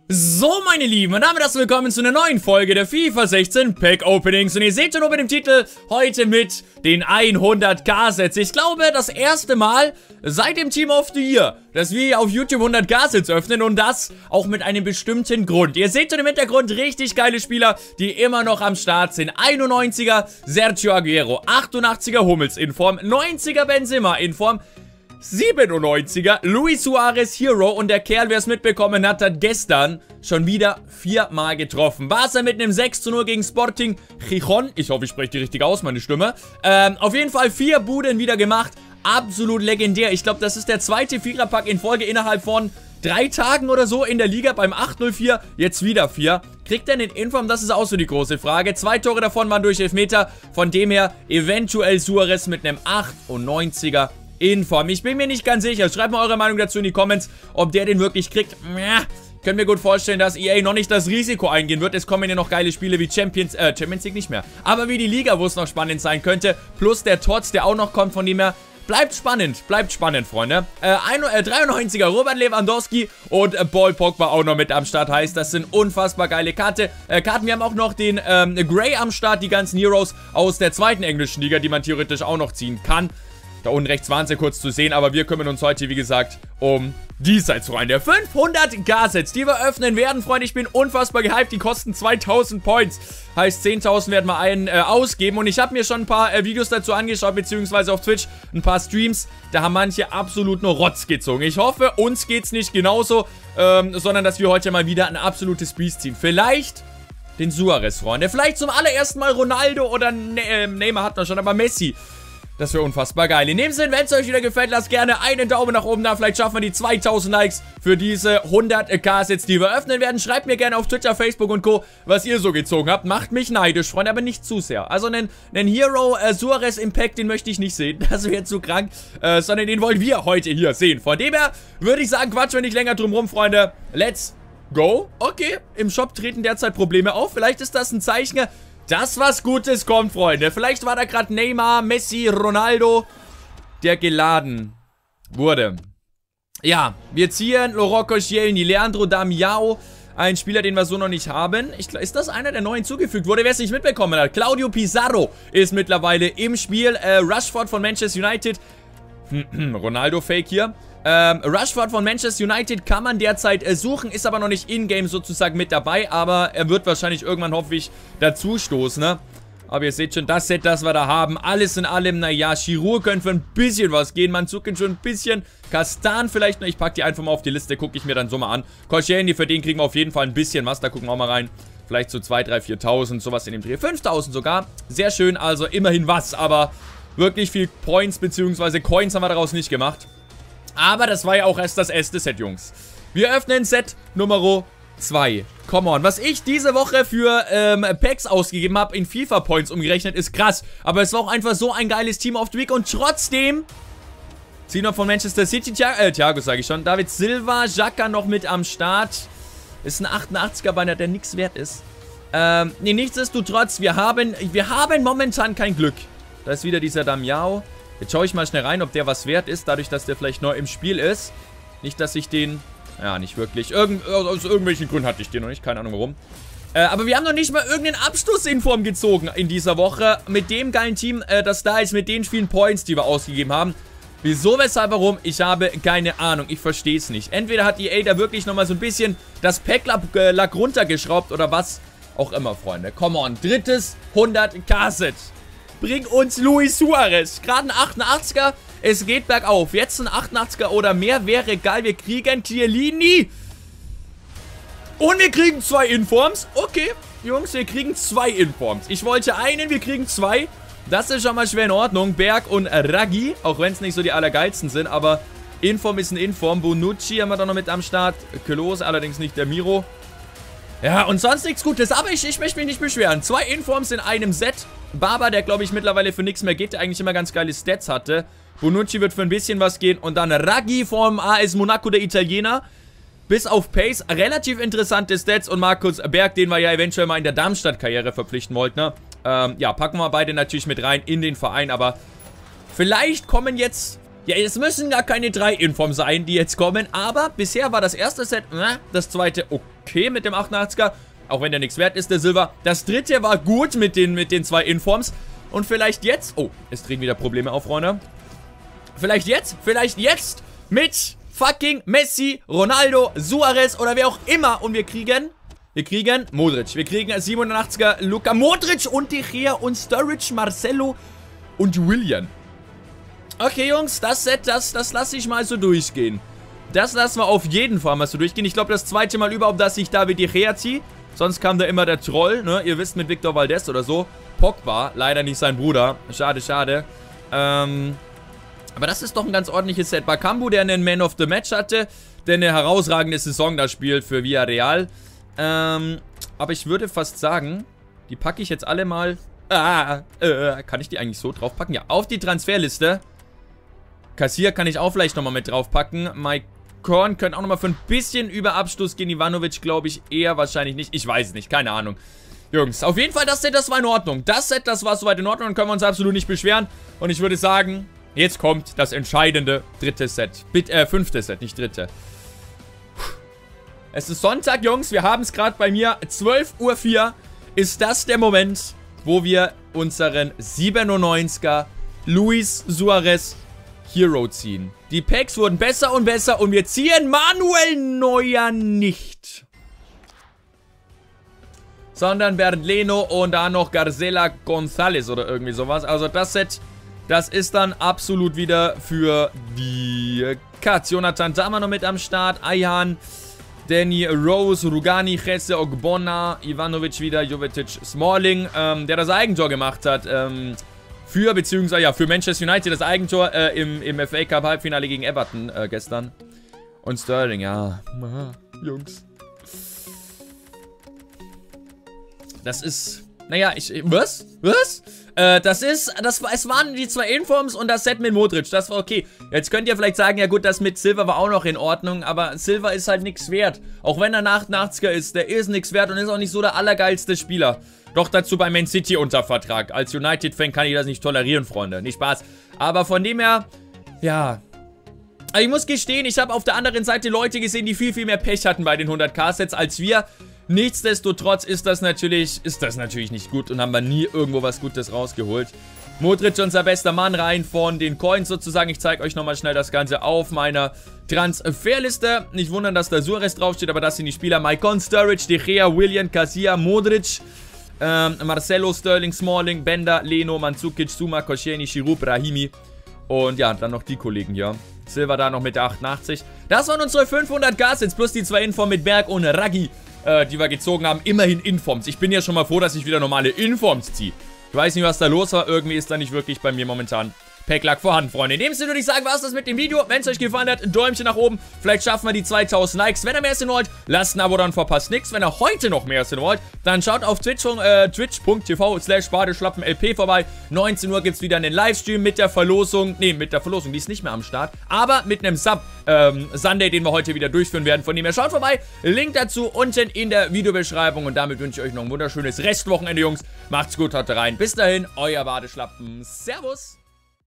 So, meine Lieben, und damit herzlich willkommen zu einer neuen Folge der FIFA 16 Pack Openings. Und ihr seht schon oben im Titel, heute mit den 100k-Sets. Ich glaube, das erste Mal seit dem Team of the Year, dass wir auf YouTube 100k-Sets öffnen, und das auch mit einem bestimmten Grund. Ihr seht schon im Hintergrund richtig geile Spieler, die immer noch am Start sind. 91er Sergio Aguero, 88er Hummels in Form, 90er Benzema in Form, 97er Luis Suarez Hero, und der Kerl, wer es mitbekommen hat, hat gestern schon wieder 4-mal getroffen. Barca mit einem 6:0 gegen Sporting Gijón. Ich hoffe, ich spreche die richtig aus, meine Stimme. Auf jeden Fall 4 Buden wieder gemacht. Absolut legendär. Ich glaube, das ist der zweite Viererpack in Folge innerhalb von 3 Tagen oder so in der Liga. Beim 8:04 jetzt wieder 4. Kriegt er den Inform? Das ist auch so die große Frage. 2 Tore davon waren durch Elfmeter. Von dem her eventuell Suarez mit einem 98er Inform. Ich bin mir nicht ganz sicher. Schreibt mal eure Meinung dazu in die Comments, ob der den wirklich kriegt. Können wir gut vorstellen, dass EA noch nicht das Risiko eingehen wird. Es kommen ja noch geile Spiele wie Champions League nicht mehr. Aber wie die Liga, wo es noch spannend sein könnte. Plus der Tots, der auch noch kommt, von dem her. Bleibt spannend, Freunde. 93er Robert Lewandowski und Paul Pogba auch noch mit am Start. Heißt, das sind unfassbar geile Karten. Wir haben auch noch den Gray am Start, die ganzen Heroes aus der zweiten englischen Liga, die man theoretisch auch noch ziehen kann. Da unten rechts waren sie kurz zu sehen, aber wir kümmern uns heute, wie gesagt, um diesseits, Freunde. 500k-Sets, die wir öffnen werden, Freunde. Ich bin unfassbar gehypt. Die kosten 2000 Points. Heißt, 10.000 werden wir ausgeben. Und ich habe mir schon ein paar Videos dazu angeschaut, beziehungsweise auf Twitch ein paar Streams. Da haben manche absolut nur Rotz gezogen. Ich hoffe, uns geht's nicht genauso, sondern dass wir heute mal wieder ein absolutes Biest ziehen. Vielleicht den Suarez, Freunde. Vielleicht zum allerersten Mal Ronaldo oder Neymar hat man schon, aber Messi. Das wäre unfassbar geil. In dem Sinne, wenn es euch wieder gefällt, lasst gerne einen Daumen nach oben da. Vielleicht schaffen wir die 2000 Likes für diese 100k-Sets, die wir öffnen werden. Schreibt mir gerne auf Twitter, Facebook und Co., was ihr so gezogen habt. Macht mich neidisch, Freunde, aber nicht zu sehr. Also einen Hero Suarez Impact, den möchte ich nicht sehen. Das wäre zu krank. Sondern den wollen wir heute hier sehen. Von dem her würde ich sagen, quatschen wir nicht länger drum rum, Freunde. Let's go. Okay, im Shop treten derzeit Probleme auf. Vielleicht ist das ein Zeichen, dass was Gutes kommt, Freunde. Vielleicht war da gerade Neymar, Messi, Ronaldo, der geladen wurde. Ja, wir ziehen Laurent Koscielny, Leandro Damião, ein Spieler, den wir so noch nicht haben. Ist das einer, der neu hinzugefügt wurde, wer es nicht mitbekommen hat? Claudio Pizarro ist mittlerweile im Spiel. Rashford von Manchester United. Ronaldo-Fake hier. Rashford von Manchester United kann man derzeit suchen, ist aber noch nicht in-game sozusagen mit dabei, aber er wird wahrscheinlich irgendwann, hoffe ich, dazu stoßen, ne? Aber ihr seht schon, das Set, das wir da haben, alles in allem, naja, Giroud könnte für ein bisschen was gehen, Mandzukic schon ein bisschen, Castan vielleicht noch, ich packe die einfach mal auf die Liste, gucke ich mir dann so mal an. Koscielny, für den kriegen wir auf jeden Fall ein bisschen was, da gucken wir auch mal rein. Vielleicht so 2.000, 3.000, 4.000, sowas in dem Dreh, 5.000 sogar, sehr schön, also immerhin was, aber wirklich viel Points bzw. Coins haben wir daraus nicht gemacht. Aber das war ja auch erst das erste Set, Jungs. Wir öffnen Set Nummer 2. Come on. Was ich diese Woche für Packs ausgegeben habe, in FIFA-Points umgerechnet, ist krass. Aber es war auch einfach so ein geiles Team of the Week. Und trotzdem ziehen wir von Manchester City, Thiago sage ich schon, David Silva, Xhaka noch mit am Start. Ist ein 88er-Banner, der nichts wert ist. Nee, nichtsdestotrotz, wir haben momentan kein Glück. Da ist wieder dieser Damião. Jetzt schaue ich mal schnell rein, ob der was wert ist, dadurch, dass der vielleicht neu im Spiel ist. Nicht, dass ich den... Ja, nicht wirklich. Aus irgendwelchen Gründen hatte ich den noch nicht, keine Ahnung warum. Aber wir haben noch nicht mal irgendeinen Abschluss in Form gezogen in dieser Woche. Mit dem geilen Team, das da ist, mit den vielen Points, die wir ausgegeben haben. Wieso, weshalb, warum? Ich habe keine Ahnung. Ich verstehe es nicht. Entweder hat EA da wirklich nochmal so ein bisschen das Packlack runtergeschraubt oder was auch immer, Freunde. Come on, drittes 100k-Set. Bring uns Luis Suarez. Gerade ein 88er. Es geht bergauf. Jetzt ein 88er oder mehr wäre geil. Wir kriegen Chiellini. Und wir kriegen 2 Informs. Okay, Jungs, wir kriegen 2 Informs. Ich wollte einen, wir kriegen 2. Das ist schon mal schwer in Ordnung. Berg und Raggi. Auch wenn es nicht so die allergeilsten sind. Aber Inform ist ein Inform. Bonucci haben wir da noch mit am Start. Klose, allerdings nicht der Miro. Ja, und sonst nichts Gutes. Aber ich möchte mich nicht beschweren. 2 Informs in einem Set. Barber, der glaube ich mittlerweile für nichts mehr geht, der eigentlich immer ganz geile Stats hatte. Bonucci wird für ein bisschen was gehen. Und dann Raggi vom AS Monaco, der Italiener. Bis auf Pace, relativ interessante Stats. Und Markus Berg, den wir ja eventuell mal in der Darmstadt-Karriere verpflichten wollten, ne? Ja, packen wir beide natürlich mit rein in den Verein. Aber vielleicht kommen jetzt Ja, es müssen gar keine 3 Inform sein, die jetzt kommen. Aber bisher war das erste Set, das zweite okay mit dem 88er. Auch wenn der nichts wert ist, der Silver. Das dritte war gut mit den 2 Informs. Und vielleicht jetzt... Oh, es treten wieder Probleme auf, Freunde. Vielleicht jetzt mit fucking Messi, Ronaldo, Suarez oder wer auch immer. Und wir kriegen Modric. Wir kriegen 87er Luka Modric und De Gea und Sturridge, Marcelo und Willian. Okay, Jungs, das Set, das lasse ich mal so durchgehen. Das lassen wir auf jeden Fall mal so durchgehen. Ich glaube, das zweite Mal überhaupt, dass ich David De Gea ziehe. Sonst kam da immer der Troll, ne? Ihr wisst, mit Victor Valdez oder so. Pogba, leider nicht sein Bruder. Schade, schade. Aber das ist doch ein ganz ordentliches Set. Bakambu, der einen Man of the Match hatte, der eine herausragende Saison da spielt für Villarreal. Aber ich würde fast sagen, die packe ich jetzt alle mal... kann ich die eigentlich so draufpacken? Ja, auf die Transferliste. Kassier kann ich auch vielleicht nochmal mit draufpacken. Mike Korn könnte auch nochmal für ein bisschen über Abstoß gehen. Ivanovic glaube ich eher wahrscheinlich nicht. Ich weiß es nicht, keine Ahnung. Jungs, auf jeden Fall das Set, das war in Ordnung. Das Set, das war soweit in Ordnung und können wir uns absolut nicht beschweren. Und ich würde sagen, jetzt kommt das entscheidende dritte Set. Fünfte Set, nicht dritte. Es ist Sonntag, Jungs. Wir haben es gerade bei mir. 12:04 Uhr ist das der Moment, wo wir unseren 97er Luis Suarez Hero ziehen. Die Packs wurden besser und besser und wir ziehen Manuel Neuer nicht. Sondern Bernd Leno und dann noch Garcela González oder irgendwie sowas. Also das Set, das ist dann absolut wieder für die Katz. Jonathan Tama noch mit am Start. Ayhan, Danny Rose, Rugani, Jesse, Ogbonna, Ivanovic wieder, Jovetic, Smalling, der das Eigentor gemacht hat. Für Manchester United das Eigentor im FA Cup Halbfinale gegen Everton gestern. Und Sterling, ja. Jungs. Das ist... Naja, Was? Es waren die 2 Informs und das Set mit Modric. Das war okay. Jetzt könnt ihr vielleicht sagen, ja gut, das mit Silver war auch noch in Ordnung. Aber Silver ist halt nichts wert. Auch wenn er 88er ist, der ist nichts wert und ist auch nicht so der allergeilste Spieler. Doch dazu bei Man City unter Vertrag. Als United-Fan kann ich das nicht tolerieren, Freunde. Nicht Spaß. Aber von dem her, ja... Aber ich muss gestehen, ich habe auf der anderen Seite Leute gesehen, die viel, viel mehr Pech hatten bei den 100k-Sets als wir. Nichtsdestotrotz ist das natürlich nicht gut und haben wir nie irgendwo was Gutes rausgeholt. Modric, unser bester Mann, rein von den Coins sozusagen. Ich zeige euch nochmal schnell das Ganze auf meiner Transferliste. Nicht wundern, dass da Suarez draufsteht, aber das sind die Spieler. Maicon, Sturridge, De Gea, Willian, Casillas, Modric, Marcelo, Sterling, Smalling, Bender, Leno, Mandzukic, Zuma, Koscielny, Giroud, Brahimi. Und ja, dann noch die Kollegen hier. Silva da noch mit der 88. Das waren unsere 500 Gas-Sets plus die 2 Inform mit Berg und Raggi, die wir gezogen haben. Immerhin Informs. Ich bin ja schon mal froh, dass ich wieder normale Informs ziehe. Ich weiß nicht, was da los war. Irgendwie ist da nicht wirklich bei mir momentan Packlack vorhanden, Freunde. In dem Sinne würde ich sagen, war es das mit dem Video. Wenn es euch gefallen hat, ein Däumchen nach oben. Vielleicht schaffen wir die 2000 Likes. Wenn ihr mehr sehen wollt, lasst ein Abo, dann verpasst nichts. Wenn ihr heute noch mehr sehen wollt, dann schaut auf twitch.tv/badeschlappenlp vorbei. 19 Uhr gibt es wieder einen Livestream mit der Verlosung. Ne, mit der Verlosung, die ist nicht mehr am Start. Aber mit einem Sunday, den wir heute wieder durchführen werden. Von dem her schaut vorbei. Link dazu unten in der Videobeschreibung. Und damit wünsche ich euch noch ein wunderschönes Restwochenende, Jungs. Macht's gut, haut rein. Bis dahin, euer Badeschlappen. Servus.